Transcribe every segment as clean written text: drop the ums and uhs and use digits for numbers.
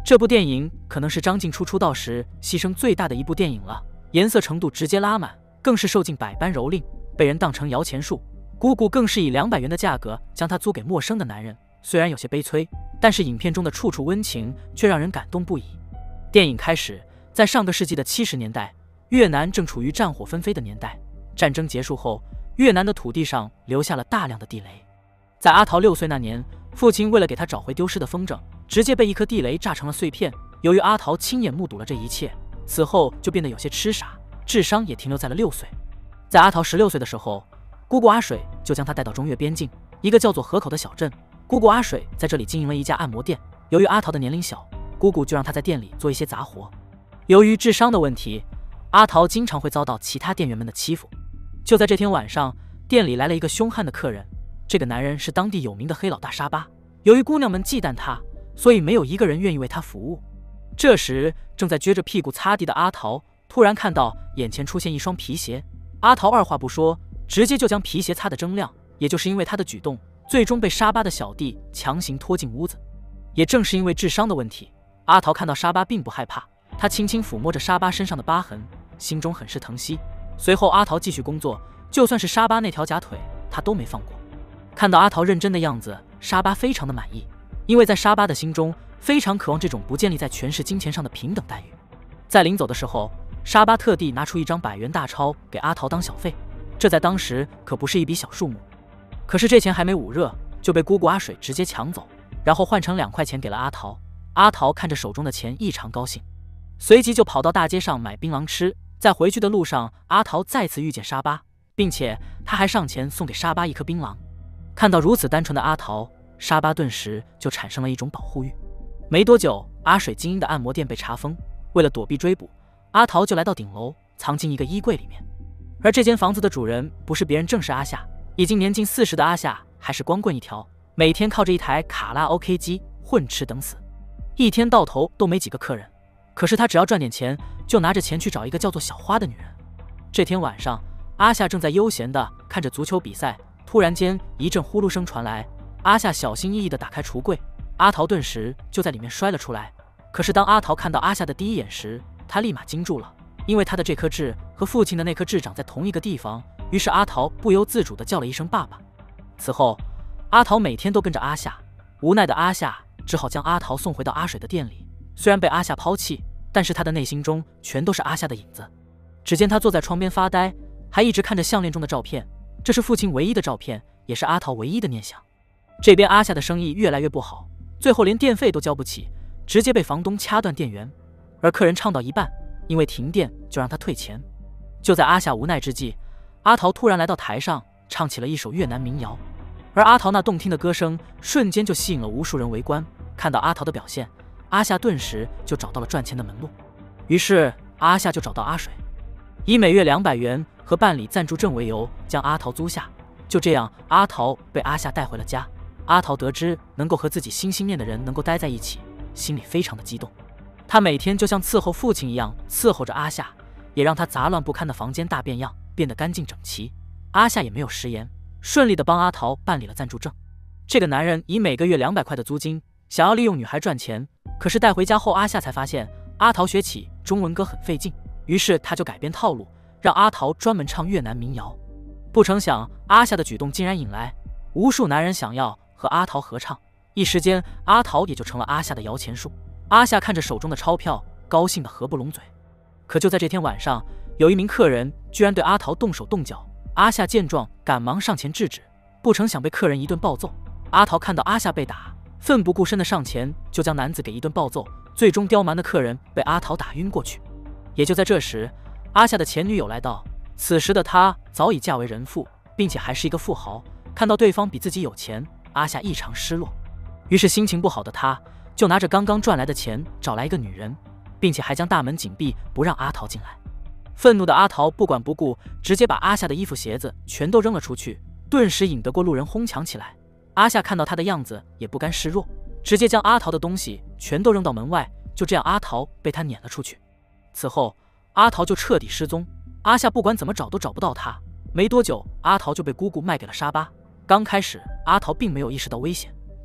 这部电影可能是张静初出道时牺牲最大的一部电影了，颜色程度直接拉满，更是受尽百般蹂躏，被人当成摇钱树。姑姑更是以200元的价格将它租给陌生的男人，虽然有些悲催，但是影片中的处处温情却让人感动不已。电影开始，在上个世纪的70年代，越南正处于战火纷飞的年代。战争结束后，越南的土地上留下了大量的地雷。在阿桃6岁那年，父亲为了给他找回丢失的风筝，直接被一颗地雷炸成了碎片。由于阿桃亲眼目睹了这一切，此后就变得有些痴傻，智商也停留在了6岁。在阿桃16岁的时候，姑姑阿水就将他带到中越边境一个叫做河口的小镇。姑姑阿水在这里经营了一家按摩店，由于阿桃的年龄小，姑姑就让他在店里做一些杂活。由于智商的问题，阿桃经常会遭到其他店员们的欺负。就在这天晚上，店里来了一个凶悍的客人，这个男人是当地有名的黑老大沙巴。由于姑娘们忌惮他，所以没有一个人愿意为他服务。这时，正在撅着屁股擦地的阿桃突然看到眼前出现一双皮鞋，阿桃二话不说，直接就将皮鞋擦得锃亮。也就是因为他的举动，最终被沙巴的小弟强行拖进屋子。也正是因为智商的问题，阿桃看到沙巴并不害怕，他轻轻抚摸着沙巴身上的疤痕，心中很是疼惜。随后阿桃继续工作，就算是沙巴那条假腿他都没放过。看到阿桃认真的样子，沙巴非常的满意，因为在沙巴的心中非常渴望这种不建立在权势金钱上的平等待遇。在临走的时候，沙巴特地拿出一张100元大钞给阿桃当小费，这在当时可不是一笔小数目。可是这钱还没捂热，就被姑姑阿水直接抢走，然后换成2块钱给了阿桃。阿桃看着手中的钱异常高兴，随即就跑到大街上买槟榔吃。在回去的路上，阿桃再次遇见沙巴，并且他还上前送给沙巴一颗槟榔。看到如此单纯的阿桃，沙巴顿时就产生了一种保护欲。没多久，阿水经营的按摩店被查封，为了躲避追捕，阿桃就来到顶楼，藏进一个衣柜里面。而这间房子的主人不是别人，正是阿夏。已经年近40的阿夏还是光棍一条，每天靠着一台卡拉 OK 机混吃等死，一天到头都没几个客人。可是他只要赚点钱，就拿着钱去找一个叫做小花的女人。这天晚上，阿夏正在悠闲地看着足球比赛，突然间一阵呼噜声传来。阿夏小心翼翼地打开橱柜，阿桃顿时就在里面摔了出来。可是当阿桃看到阿夏的第一眼时，他立马惊住了，因为他的这颗痣和父亲的那颗痣长在同一个地方。于是阿桃不由自主地叫了一声爸爸。此后，阿桃每天都跟着阿夏，无奈的阿夏只好将阿桃送回到阿水的店里。虽然被阿夏抛弃，但是他的内心中全都是阿夏的影子。只见他坐在窗边发呆，还一直看着项链中的照片，这是父亲唯一的照片，也是阿桃唯一的念想。这边阿夏的生意越来越不好，最后连电费都交不起，直接被房东掐断电源。而客人唱到一半，因为停电就让他退钱。就在阿夏无奈之际，阿桃突然来到台上，唱起了一首越南民谣。而阿桃那动听的歌声瞬间就吸引了无数人围观。看到阿桃的表现，阿夏顿时就找到了赚钱的门路。于是阿夏就找到阿水，以每月200元和办理暂住证为由将阿桃租下。就这样，阿桃被阿夏带回了家。阿桃得知能够和自己心心念的人能够待在一起，心里非常的激动。他每天就像伺候父亲一样伺候着阿夏，也让他杂乱不堪的房间大变样，变得干净整齐。阿夏也没有食言，顺利的帮阿桃办理了暂住证。这个男人以每个月200块的租金，想要利用女孩赚钱。可是带回家后，阿夏才发现阿桃学起中文歌很费劲，于是他就改变套路，让阿桃专门唱越南民谣。不成想，阿夏的举动竟然引来无数男人想要和阿桃合唱，一时间阿桃也就成了阿夏的摇钱树。阿夏看着手中的钞票，高兴得合不拢嘴。可就在这天晚上，有一名客人居然对阿桃动手动脚。阿夏见状，赶忙上前制止，不成想被客人一顿暴揍。阿桃看到阿夏被打，奋不顾身的上前就将男子给一顿暴揍，最终刁蛮的客人被阿桃打晕过去。也就在这时，阿夏的前女友来到，此时的她早已嫁为人妇，并且还是一个富豪。看到对方比自己有钱，阿夏异常失落，于是心情不好的她就拿着刚刚赚来的钱找来一个女人，并且还将大门紧闭，不让阿桃进来。愤怒的阿桃不管不顾，直接把阿夏的衣服鞋子全都扔了出去，顿时引得过路人哄抢起来。阿夏看到他的样子也不甘示弱，直接将阿桃的东西全都扔到门外，就这样阿桃被他撵了出去。此后阿桃就彻底失踪，阿夏不管怎么找都找不到他。没多久，阿桃就被姑姑卖给了沙巴。刚开始阿桃并没有意识到危险，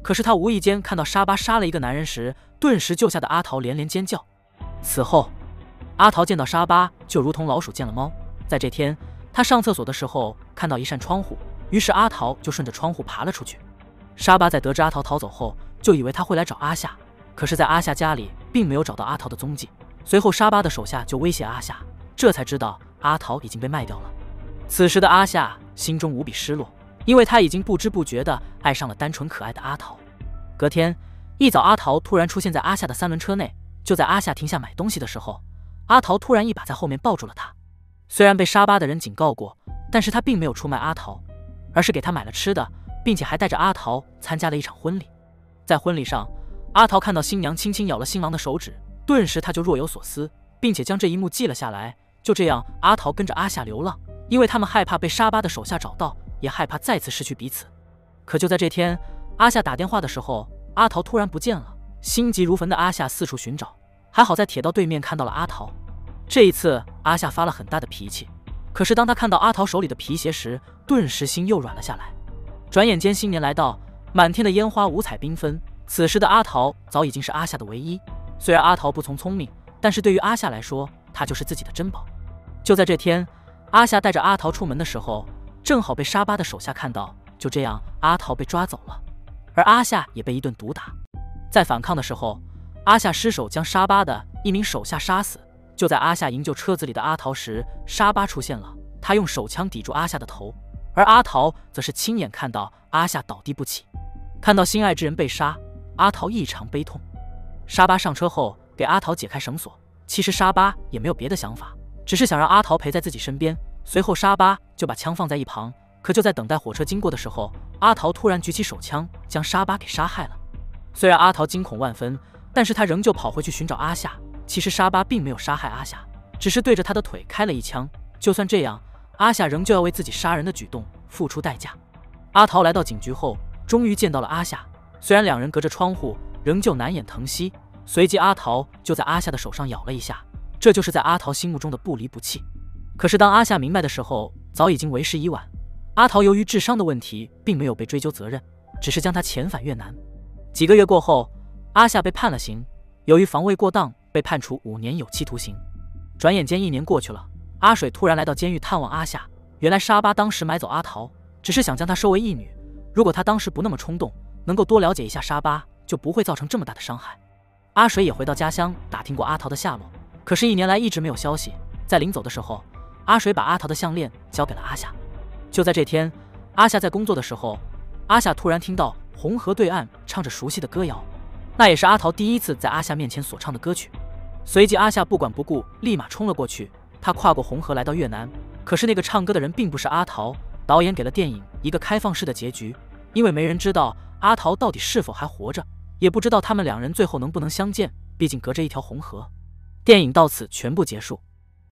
可是他无意间看到沙巴杀了一个男人时，顿时救下的阿桃连连尖叫。此后，阿桃见到沙巴就如同老鼠见了猫。在这天，他上厕所的时候看到一扇窗户，于是阿桃就顺着窗户爬了出去。沙巴在得知阿桃逃走后，就以为他会来找阿夏，可是在阿夏家里并没有找到阿桃的踪迹。随后沙巴的手下就威胁阿夏，这才知道阿桃已经被卖掉了。此时的阿夏心中无比失落，因为他已经不知不觉地爱上了单纯可爱的阿桃。隔天一早，阿桃突然出现在阿夏的3轮车内。就在阿夏停下买东西的时候，阿桃突然一把在后面抱住了他。虽然被沙巴的人警告过，但是他并没有出卖阿桃，而是给他买了吃的，并且还带着阿桃参加了一场婚礼。在婚礼上，阿桃看到新娘轻轻咬了新郎的手指，顿时他就若有所思，并且将这一幕记了下来。就这样，阿桃跟着阿夏流浪，因为他们害怕被沙巴的手下找到，也害怕再次失去彼此。可就在这天，阿夏打电话的时候，阿桃突然不见了。心急如焚的阿夏四处寻找，还好在铁道对面看到了阿桃。这一次，阿夏发了很大的脾气，可是当他看到阿桃手里的皮鞋时，顿时心又软了下来。转眼间新年来到，满天的烟花五彩缤纷。此时的阿桃早已经是阿夏的唯一。虽然阿桃不从聪明，但是对于阿夏来说，他就是自己的珍宝。就在这天，阿夏带着阿桃出门的时候，正好被沙巴的手下看到。就这样，阿桃被抓走了，而阿夏也被一顿毒打。在反抗的时候，阿夏失手将沙巴的一名手下杀死。就在阿夏营救车子里的阿桃时，沙巴出现了，他用手枪抵住阿夏的头，而阿桃则是亲眼看到阿夏倒地不起。看到心爱之人被杀，阿桃异常悲痛。沙巴上车后给阿桃解开绳索，其实沙巴也没有别的想法，只是想让阿桃陪在自己身边。随后沙巴就把枪放在一旁，可就在等待火车经过的时候，阿桃突然举起手枪将沙巴给杀害了。虽然阿桃惊恐万分，但是他仍旧跑回去寻找阿夏。其实沙巴并没有杀害阿夏，只是对着他的腿开了一枪。就算这样，阿夏仍旧要为自己杀人的举动付出代价。阿桃来到警局后，终于见到了阿夏。虽然两人隔着窗户，仍旧难掩疼惜。随即阿桃就在阿夏的手上咬了一下，这就是在阿桃心目中的不离不弃。可是当阿夏明白的时候，早已经为时已晚。阿桃由于智商的问题，并没有被追究责任，只是将他遣返越南。几个月过后，阿夏被判了刑，由于防卫过当，被判处5年有期徒刑。转眼间1年过去了，阿水突然来到监狱探望阿夏。原来沙巴当时买走阿桃，只是想将她收为义女。如果他当时不那么冲动，能够多了解一下沙巴，就不会造成这么大的伤害。阿水也回到家乡打听过阿桃的下落，可是1年来一直没有消息。在临走的时候，阿水把阿桃的项链交给了阿夏。就在这天，阿夏在工作的时候，阿夏突然听到红河对岸唱着熟悉的歌谣，那也是阿桃第一次在阿夏面前所唱的歌曲。随即阿夏不管不顾，立马冲了过去。他跨过红河来到越南，可是那个唱歌的人并不是阿桃。导演给了电影一个开放式的结局，因为没人知道阿桃到底是否还活着，也不知道他们2人最后能不能相见，毕竟隔着一条红河。电影到此全部结束。